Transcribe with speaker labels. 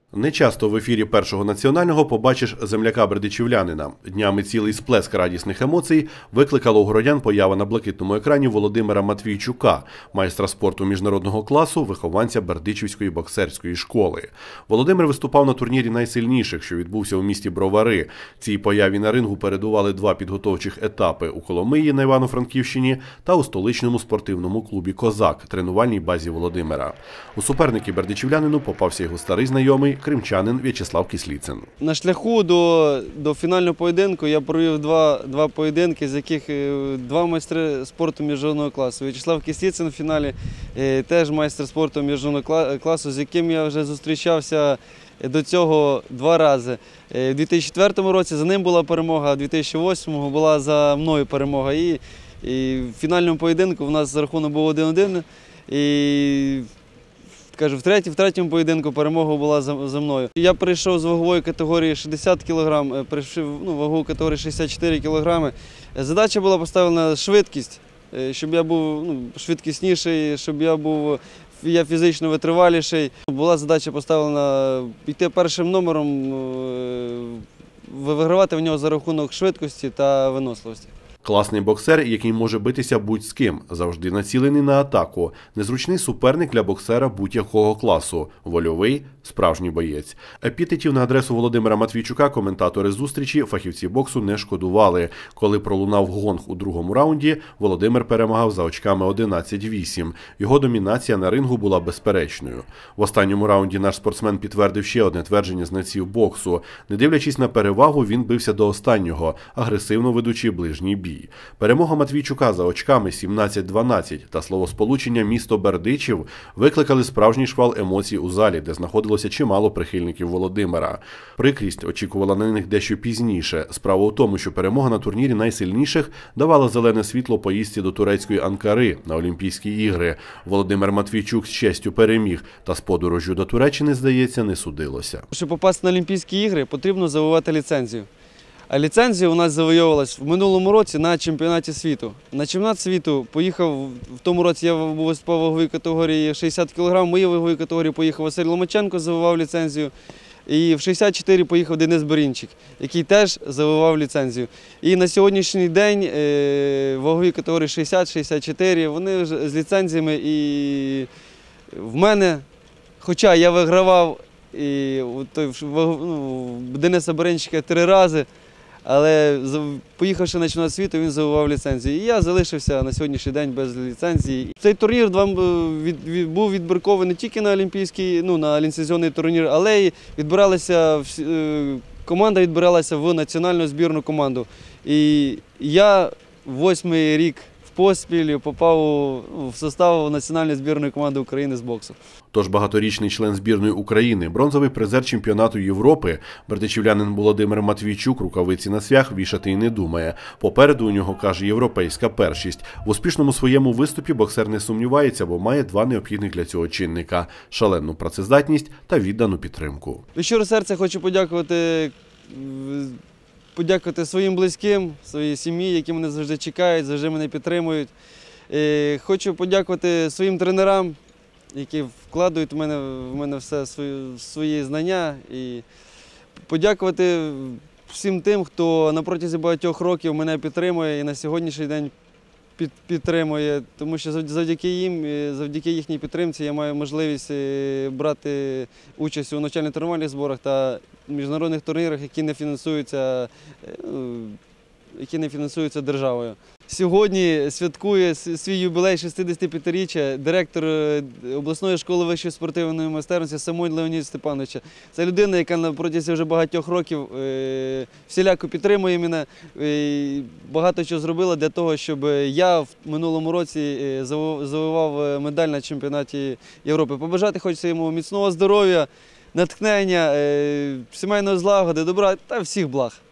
Speaker 1: Нечасто в ефірі Першого національного побачиш земляка-бердичівлянина. Днями цілий сплеск радісних емоцій викликала у городян поява на блакитному екрані Володимира Матвійчука, майстра спорту міжнародного класу, вихованця Бердичівської боксерської школи. Володимир виступав на турнірі найсильніших, що відбувся у місті Бровари. Цій появі на рингу передували два підготовчих етапи – у Коломиї на Івано-Франківщині та у столичному спортивному клубі «Козак» – тренувальній базі Володимира. У суперники бердичівлянину попався його старий знайомий – кримчанин В'ячеслав Кисліцин.
Speaker 2: На шляху до фінального поєдинку я провів два поєдинки, з яких два майстри спорту міжнародного класу. В'ячеслав Кисліцин в фіналі теж майстер спорту міжнародного класу, з яким я вже зустрічався до цього два рази. У 2004 році за ним була перемога, а у 2008 була за мною перемога. І в фінальному поєдинку в нас рахунок був 1-1. І в третьому поєдинку перемога була за мною. Я прийшов з вагової категорії 60 кг, прийшов вагову категорію 64 кг. Задача була поставлена швидкість, щоб я був швидкісніший, щоб я фізично витриваліший. Була задача поставлена йти першим номером, вигравати в нього за рахунок швидкості та виносливості.
Speaker 1: Класний боксер, який може битися будь з ким, завжди націлений на атаку. Незручний суперник для боксера будь-якого класу. Вольовий – справжній боєць. Епітетів на адресу Володимира Матвійчука коментатори зустрічі, фахівці боксу не шкодували. Коли пролунав гонг у другому раунді, Володимир перемагав за очками 11-8. Його домінація на рингу була безперечною. В останньому раунді наш спортсмен підтвердив ще одне твердження знавців боксу. Не дивлячись на перевагу, він бився до останнього, агресивно ведучи ближній бій. Перемога Матвійчука за очками 17-12 та словосполучення «місто Бердичів» викликали справжній шквал емоцій у залі, де знаходилося чимало прихильників Володимира. Прикрість очікувала на них дещо пізніше. Справа у тому, що перемога на турнірі найсильніших давала зелене світло поїздці до турецької Анкари на Олімпійські ігри. Володимир Матвійчук з честю переміг, та з подорожжю до Туреччини, здається, не судилося.
Speaker 2: Щоб попасти на Олімпійські ігри, потрібно завоювати ліцензію. А ліцензія у нас завойовувалась в минулому році на чемпіонаті світу. На чемпіонат світу поїхав, в тому році я виступав в ваговій категорії 60 кг, в моїй ваговій категорії поїхав Василь Ломаченко, завоював ліцензію. І в 64 поїхав Денис Борінчик, який теж завоював ліцензію. І на сьогоднішній день в ваговій категорії 60-64 вони вже з ліцензіями. І в мене, хоча я вигравав Дениса Борінчика 3 рази, але поїхавши на чемпіонат світу, він завоював ліцензію. І я залишився на сьогоднішній день без ліцензії. Цей турнір був відбірковий не тільки на олімпійський, на ліцензійний турнір, але й команда відбиралася в національну збірну команду. І я 8-й рік поспіль попав в состав національної збірної команди України з боксу.
Speaker 1: Тож багаторічний член збірної України, бронзовий призер чемпіонату Європи, бердичівлянин Володимир Матвійчук рукавиці на свях вішати й не думає. Попереду у нього, каже, європейська першість. В успішному своєму виступі боксер не сумнівається, бо має два необхідних для цього чинника – шалену працездатність та віддану підтримку.
Speaker 2: Від щирого серця хочу подякувати своїм близьким, своїй сім'ї, які мене завжди чекають, завжди мене підтримують. Хочу подякувати своїм тренерам, які вкладають в мене все свої знання. І подякувати всім тим, хто на протязі багатьох років мене підтримує і на сьогоднішній день підтримує, тому що завдяки їм, завдяки їхній підтримці я маю можливість брати участь у навчально-тренувальних зборах та міжнародних турнірах, які не фінансуються державою. Сьогодні святкує свій юбілей 65-річчя директор обласної школи вищої спортивної майстерності Самойн Леонід Степанович. Це людина, яка на протязі вже багатьох років всіляко підтримує мене, багато чого зробила для того, щоб я в минулому році завоював медаль на чемпіонаті Європи. Побажати хочеться йому міцного здоров'я, натхнення, сімейної злагоди, добра та всіх благ.